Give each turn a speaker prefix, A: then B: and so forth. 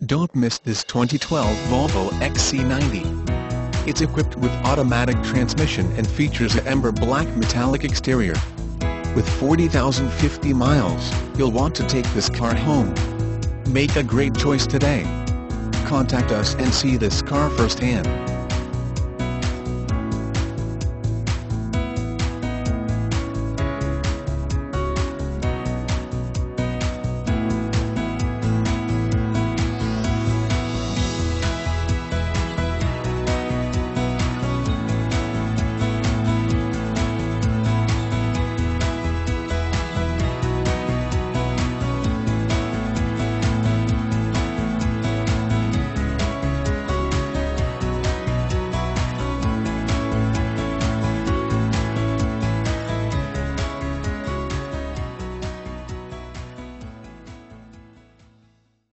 A: Don't miss this 2012 Volvo XC90. It's equipped with automatic transmission and features an amber black metallic exterior. With 40,050 miles, you'll want to take this car home. Make a great choice today. Contact us and see this car firsthand.